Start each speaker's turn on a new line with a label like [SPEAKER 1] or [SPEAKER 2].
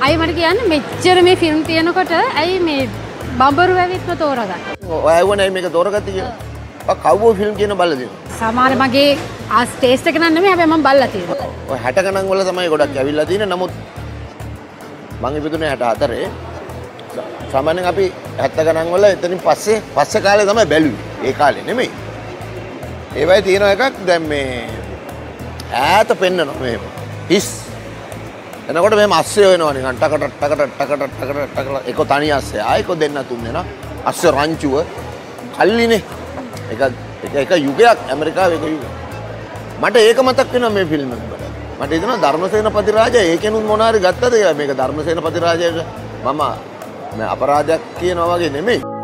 [SPEAKER 1] අයි මට කියන්න මෙච්චර මේ ෆිල්ම් තියෙනකොට ඇයි මේ බඹරු ඇවිත්ම තෝරගන්න.
[SPEAKER 2] ඔය ඇහුවනේ මේක තෝරගත්තේ කියලා. ඔය කව්බෝයි ෆිල්ම් කියන බලලා දෙනවා.
[SPEAKER 1] සමහර මගේ ටේස්ට් එක නන් නෙමෙයි හැබැයි මම බලලා තියෙනවා.
[SPEAKER 2] ඔය 60 ගණන් වල තමයි ගොඩක් ඇවිල්ලා තියෙන්නේ. නමුත් මං ඉපදුනේ 64. සාමාන්‍යයෙන් අපි 70 ගණන් වල එතනින් පස්සේ කාලේ තමයි බැලුවේ. ඒ කාලේ නෙමෙයි. ඒ වගේ තියෙන එකක් දැන් මේ ඈත පෙන්නනවා මෙහෙම. හිස්. එනකොට මෙහෙම අස්සය වෙනවා නිකන් ටකට එක තනි අස්සය. ආයෙක දෙන්න තුන් දෙනා. අස්සය රංචුව කල්ලිනේ. එක යුගයක් ඇමරිකාවේ එක යුගයක්. මට ඒක මතක් වෙනවා මේ ෆිල්ම් එක බලලා. මට හිතෙනවා ධර්මසේනපති රාජා ඒකෙනුත් මොනාරි ගත්තද කියලා. මේක ධර්මසේනපති රාජාගේ මම අපරාධයක් කියනවා වගේ නෙමෙයි.